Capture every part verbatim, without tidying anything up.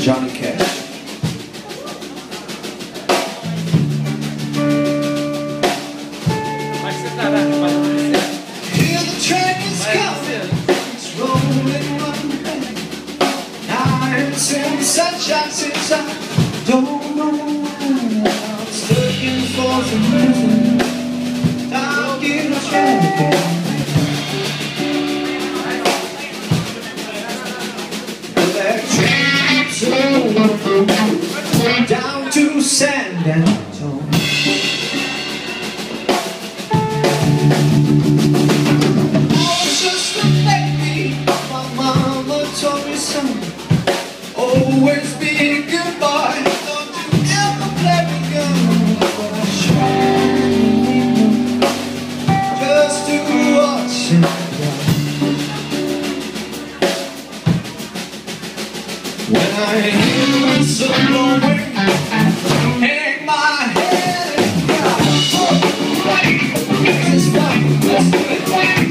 Johnny Cash. Hear the train is coming, it's rolling on back. Now it's in sunshine since I don't know why. I was looking for some reason. I'll get a train again. Down to San Antonio. I was just a baby, my mama told me son, always be a good boy, don't you ever play with guns. But I tried just to watch it go. When I hear some blowing, hang my head and cry. Let's fight, let's do it.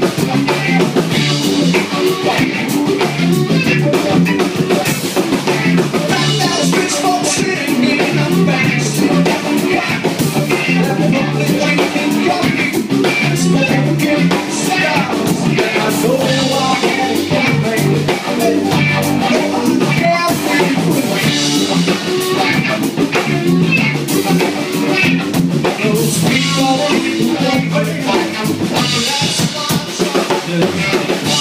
Like that rich folks sitting in a backseat, only drinking coffee and smoking cigars. And I know I can't make it. Those people don't wait. That's my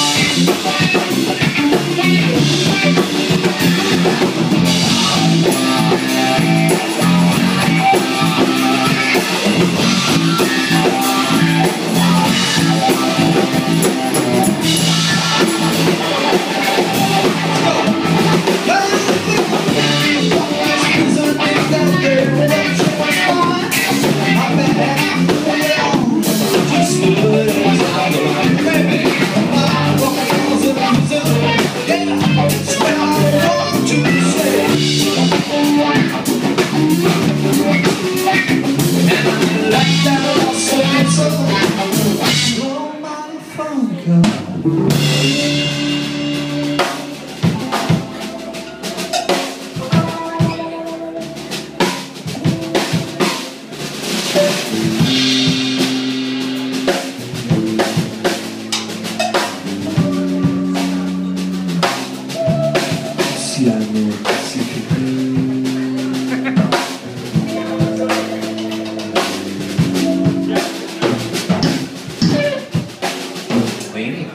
Oceano Pacífico. Waiting.